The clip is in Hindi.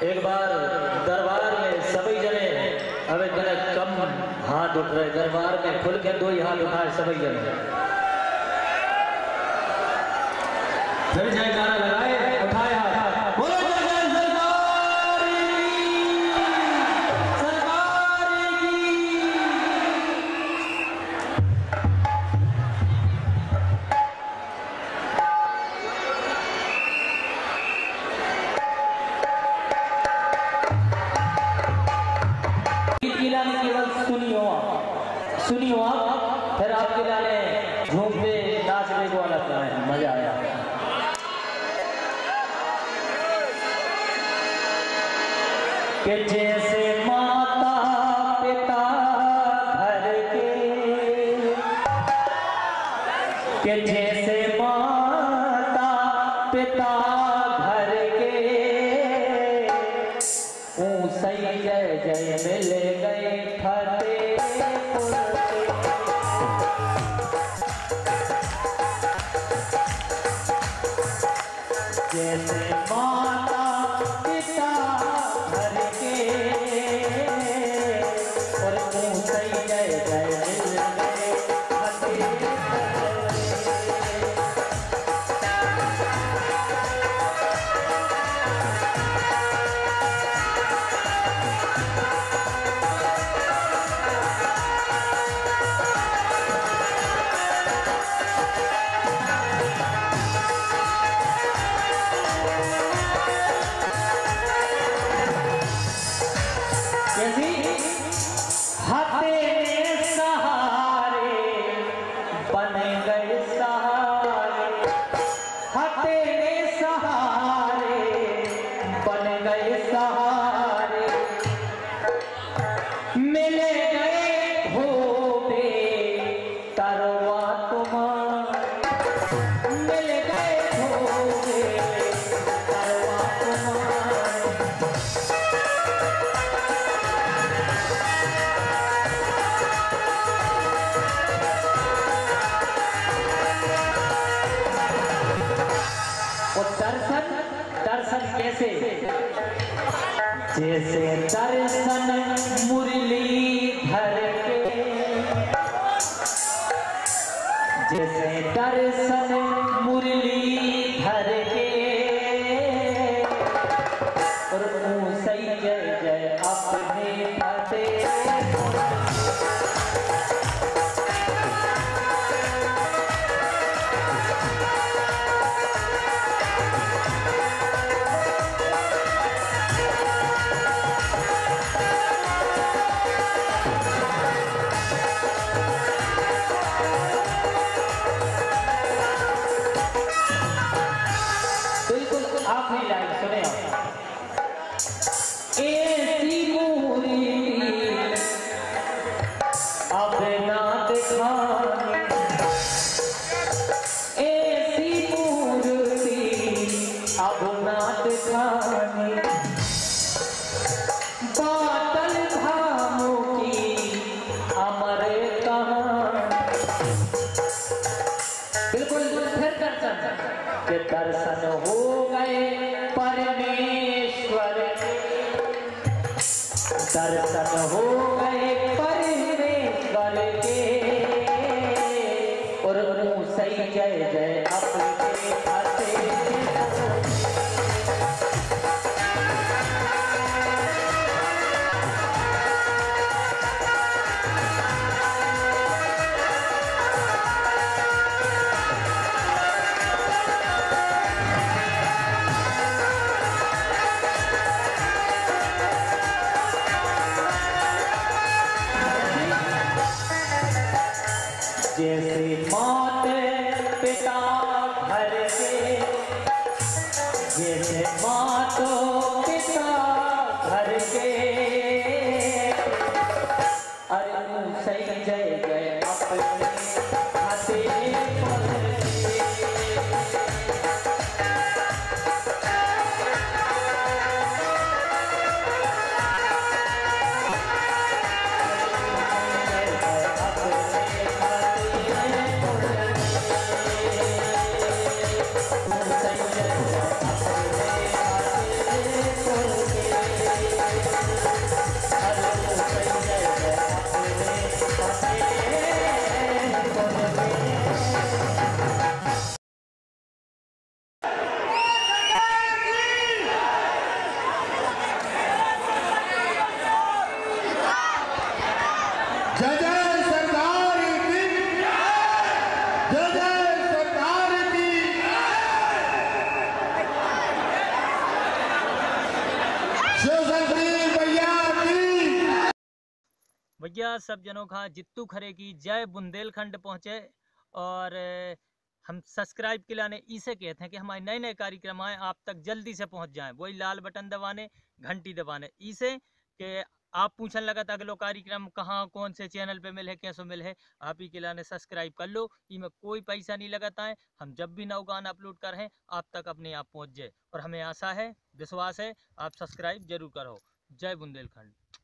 एक बार दरबार में सभी जने अब जने कम हाथ उठ रहे, दरबार में खुल के 2 ही हाथ उठाए सभी जने, फिर जयकारा लगाए, उठाए हाथ, बोलो जय सरकार की। खिलाने केवल सुनी हो आप, फिर आप खिलाने झूमते नाचने को अलग है, मजा आया। कि जैसे माता पिता घर के, कि जैसे माता पिता घर के, ऊंचाई जय जय मिल गए फतेहपुर से। जैसे माता पिता घर के, और ऊंचाई जय जय मिल गए फतेहपुर से। हाथे सहारे बन गए सहारे, हाथे सहारे बन गए सहारे, मिले गए धोबे तरवा तुम्हारे, मिल गए धोबे तरवा तुम्हारे। दर्शन कैसे? जैसे दर्शन मुरलीधर के, जैसे दर्शन मुरलीधर के, और ऊंचाई जय जय अपने फतेहपुर। आखिरी लाइन सुने आप। ऐसी मूर्ति अब ना दिखानी, ऐसी मूर्ति अब ना दिखानी, बादल धामों की अमर कहानी। बिल्कुल फिर दर्शन हो गए परमेश्वर के, दर्शन हो गए परमेश्वर के, और ऊंचाई जय जय अपने फतेहपुर। जैसे माता पिता भैया सब जनों का जित्तू खरे की जय। बुंदेलखंड पहुँचे और हम सब्सक्राइब के लाने इसे कहते हैं कि हमारे नए नए कार्यक्रम आए आप तक जल्दी से पहुंच जाएं। वही लाल बटन दबाने, घंटी दबाने इसे कि आप पूछने लगा था अगलो कार्यक्रम कहाँ कौन से चैनल पे मिले कैसे मिले। आप ही के लाने सब्सक्राइब कर लो, इसमें कोई पैसा नहीं लगाता है। हम जब भी नौ गाना अपलोड कर हैं आप तक अपने आप पहुंच जाए और हमें आशा है विश्वास है आप सब्सक्राइब जरूर करो। जय बुंदेलखंड।